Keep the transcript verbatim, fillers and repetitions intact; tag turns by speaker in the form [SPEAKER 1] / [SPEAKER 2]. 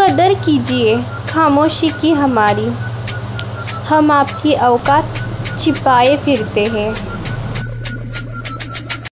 [SPEAKER 1] कदर कीजिए खामोशी की हमारी, हम आपकी औकात छिपाए फिरते हैं।